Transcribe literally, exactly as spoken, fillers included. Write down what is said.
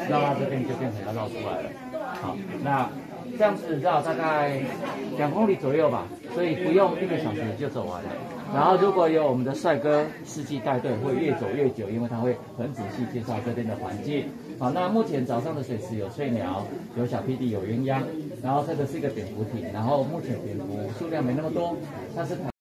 绕到这边就变成要绕出来了。好，那这样子绕大概两公里左右吧，所以不用一个小时就走完了。然后如果有我们的帅哥司机带队，会越走越久，因为他会很仔细介绍这边的环境。好，那目前早上的水池有翠鸟，有小屁弟，有鸳鸯，然后这个是一个蝙蝠艇，然后目前蝙蝠数量没那么多，但是它